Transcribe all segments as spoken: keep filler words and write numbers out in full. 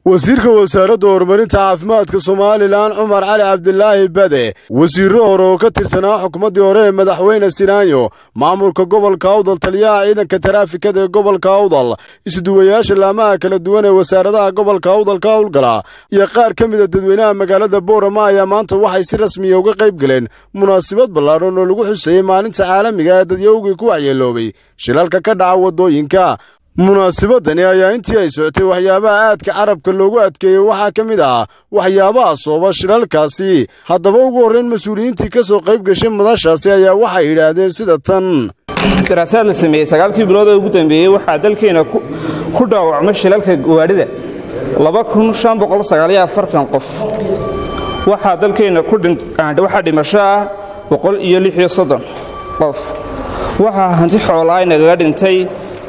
wasiirka wasaaradda horumarinta caafimaadka Soomaaliland Cumar Cali Cabdilaahi Bade wasiirro hore oo ka tirsanaa xukuumadii hore ee madaxweyne Sinaayo maamulka gobolka Awdal taliyaha ciidanka taraafikada ee gobolka Awdal isduwayaasha laamaha kala duwan ee wasaaradaha gobolka Awdal ka howlgala iyo qaar ka mid ah dadweynaha magaalada Boorama ayaa maanta waxay si rasmi ah uga qayb galeen munaasabad ballaaran oo lagu xuseeyay maalinta caalamiga ah ee dadweynaha ku waxyeeloobay shilalka ka dhaca wadooyinka munaasabadani ayaa intii ay socotay waxyaabaha aadka carabka loogu adkeeyay waxa ka mid ah waxyaabaha sooba shilalkaasi haddaba ugu horreyn mas'uuliyiintii ka soo qayb gashay madashaasi ayaa waxay yiraahdeen sida tan daraasad la sameeyay sagaalkii bilood ee ugu dambeeyay waxa dalkeena ku dhaawacmay shilalka gawaarida laba kun shan boqol sagaal iyo afartan qof waxa dalkeena ku dhintay waxa dhimasho ah boqol iyo lix iyo soddon qof waxa hanti xoolaha inaga dhintay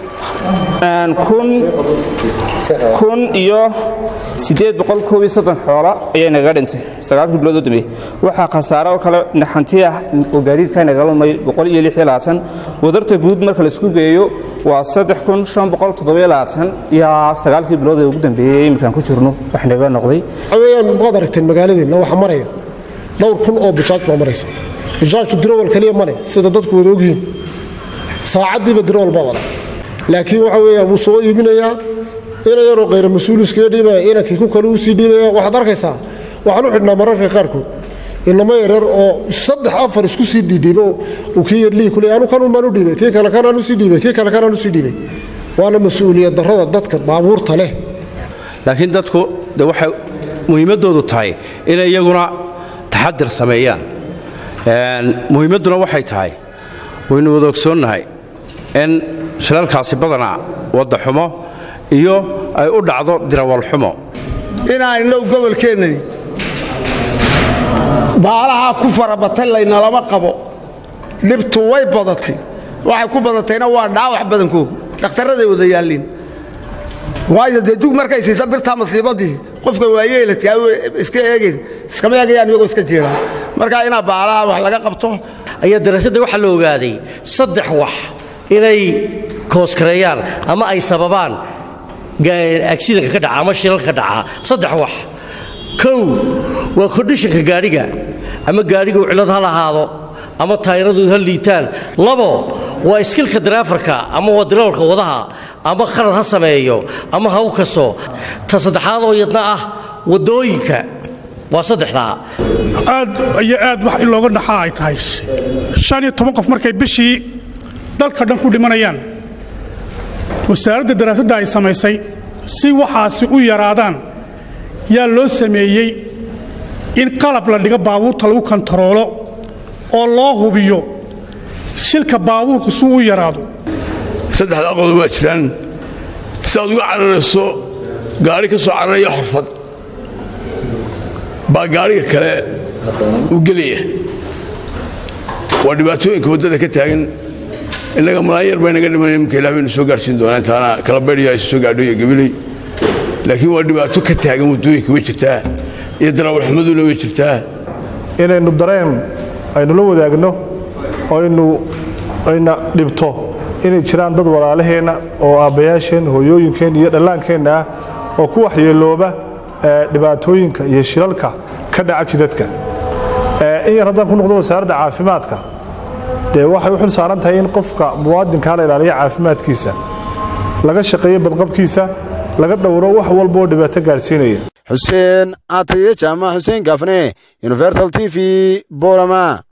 aan kun kun iyo sideed boqol koob iyo soddon xoolo ayaa naga dhintay sagaalkii bilood u dambeeyay waxa khasaaro kale naxantiya oo gaadiidka naga lumay boqol iyo lix iyo labaatan wadarta guud marka la isku geeyo waa saddex kun shan boqol toddoba iyo labaatan iyo sagaalkii bilood ee ugu dambeeyay imkaan ku jirno wax naga noqday awayaan baad aragteen magaaladeena waxa maraya dhowr kun oo bijaaj ma maraysa bijaajku dirool kaliya male sida dadku wada ogyihiin saacadiiba dirool baa wada laakiin waxa weeyaan uu soo iibinayaa in yaro qeyr mas'uul iska dhibay inankii ku kale uu sii dhibay waxa darkaysa waxaan u xidhnaa mararka qaarkood inama yarar oo saddex afar isku sii dhidhibo uu kii yadlii kulay aanu kan u maanu dhibay kii kale kan aanu sii dhibay kii kale kan aanu sii dhibay waana mas'uuliyad darrada dadka baabuurta leh laakiin dadku waxa muhiimadoodu tahay in iyaguna taxadir sameeyaan een muhiimaduna waxay tahay waynu wada ogsoonahay in shilalkaasi badana wada xumo iyo ay u dhacdo dirawal xumo inaanu gobolkeenani baalaha ku farabatay layna lama qabo dhibtu way badatay waxay ku badatayna waa dhaawac badankooda dhakhtarada wada yaalin waayo dad markay si sabirta masiibadii qofka waayeelka iska eegin iska meegayaan iyagu iska jiraa marka ina baalaha wax laga qabto ayaa daraasadda waxa la ogaaday saddex wax inay kooskarayaan ama ay sababaan accident ka dhaca ama shilal ka dhaca saddex wax kow waa conditionka gaariga ama gaarigu cilad ha lahaado ama taayiradu ha liitaan labo waa skillka driverka ama wadroolka wadaha ama khalad ha sameeyo ama ha u kaso ta saddexaad oo yadna ah wadooyinka waa saddexdaa aad iyo aad wax in looga dhaxaa ay tahay shan iyo toban qof markay bishii dalka dhan ku dhimanayaan wasaaradda daraasadda ay samaysay si waxaasi u yaraadaan yaa loo sameeyey in qalab la dhigo baabuurta lagu kontaroolo oo loo hubiyo shilka baabuurku suu u yaraado saddexda qodob waa jiraan si aad uga cararayso gaari ka soo cararaya xurfad baa gaariga kale u gelaya waa dhibaatooyinka waddada ka taagan inaga malaayar bay naga dhimanayeen markay ilaahayna soo gaarsiin doonaan taana kala beeriyo ay soo gaadho iyo gabilay laakiin waa dhibaato ka taagan waddooyinka way jirtaa iyo darawal xumaduna way jirtaa inaynu dareen aynu la wadaagno oo aynu ayna dhibto inay jiraan dad walaalaheena oo aabayaasheen hooyooyinkeen iyo dhallaankeenna oo ku waxyeelooba dhibaatooyinka iyo shilalka ka dhaca jidadka in yar haddaan ku noqdo wasaaradda caafimaadka dee waxay u xil saaran tahay in qofka muwaadinka la ilaaliyo caafimaadkiisa laga shaqeeyo badqabkiisa laga dhowro wax walba oo dhibaato gaarsiinaya xuseen Cataye Jaamac Xuseen Gafne Universal T V Boorama.